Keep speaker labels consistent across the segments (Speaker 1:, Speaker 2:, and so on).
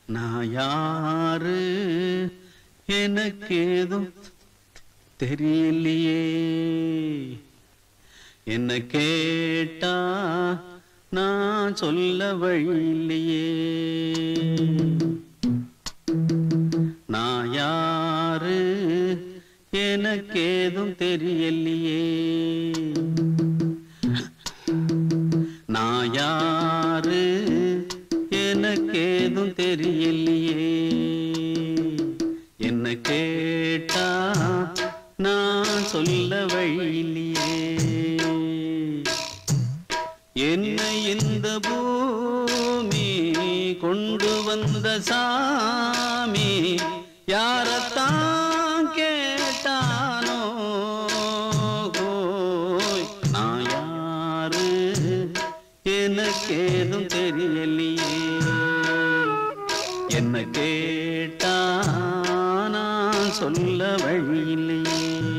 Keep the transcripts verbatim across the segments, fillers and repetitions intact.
Speaker 1: நான் யாரு எனக்கேதும் தெரியலையே, என்ன கேட்டா நான் சொல்ல வழியில்லையே. நான் யாரு எனக்கேதும் தெரியலையே, நான் யாரு எனக்கேதும் தெரியலையே, என்ன கேட்டா நான் சொல்ல வழியில்லையே. என்னை இந்த பூமி கொண்டு வந்த சாமி யாரத்தான் கேட்டானோ. நான் யாரு எனக்கேதும் தெரியலையே, என்ன கேட்டா நான் சொல்ல வழியில்லையே.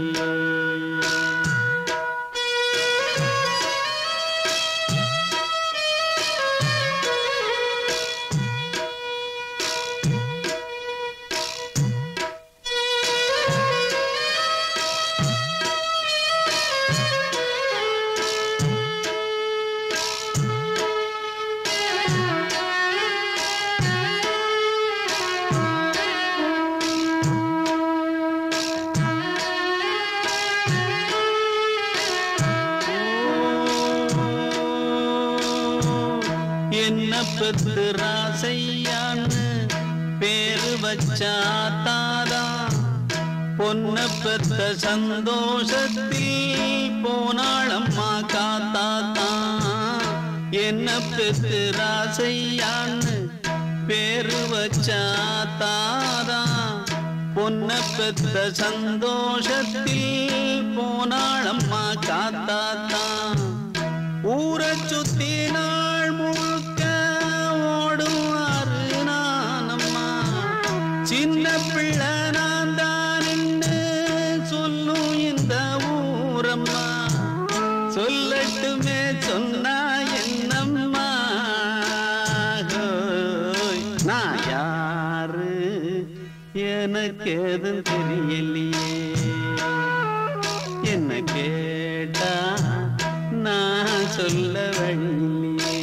Speaker 1: என்ன பெத்து ராசையான்னு பேரு வச்சாத்தாதா, பொன்ன பெத்த சந்தோஷத்தில் போனாளம்மா காத்தாத்தா. என்ன பெத்து ராசையான்னு பேரு வச்சாத்தாதா, பொன்ன பெத்த சந்தோஷத்தில் போனாளம்மா காத்தாத்தா. ஊரை சுத்தி நாள் முழுக்க ஓடுவாரு நானம்மா, சின்ன பிள்ளை நான் தான் சொல்லும் இந்த ஊரம்மா. சொல்லட்டுமே சொன்னா என்னம்மா, நான் யாரு எனக்கு எதுவும் தெரியலையே, என்ன கேட்டா நான் சொல்ல வழியில்லையே.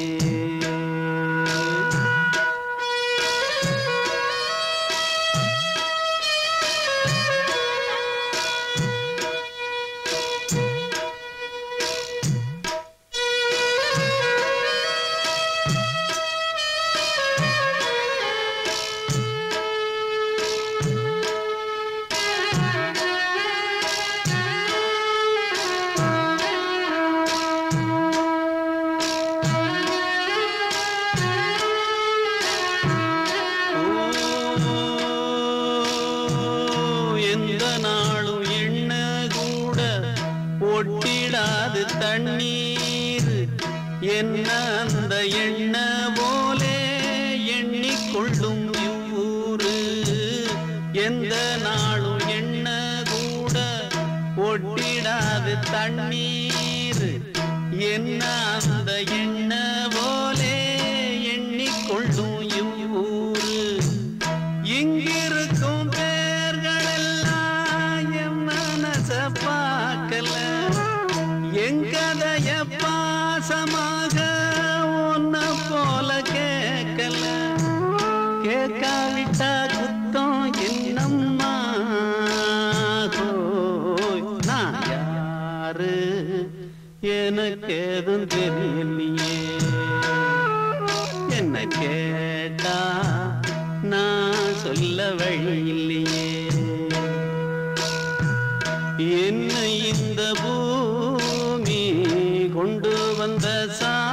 Speaker 1: எந்த நாளும் எண்ண கூட ஒட்டிடாது தண்ணீர், என்ன அந்த எண்ண போலே எண்ணிக்கொள்ளும் ஊரு. எந்த நாளும் எண்ண கூட ஒட்டிடாது தண்ணீர், என்ன அந்த எண்ண போலே எண்ணிக்கொள்ளும் ஊரு. இங்கிருக்கும் பார்க்கல எங்கதைய பாசமாக ஒன்ன போல கேட்கல, கேட்காவிட்டா குத்தம் என்னம்மா. நான் யாரு எனக்கு எதுவும் தெரியலையே, என்ன கேட்டா நான் சொல்ல வழியில்லையே. என்னை இந்த பூமி கொண்டு வந்த சா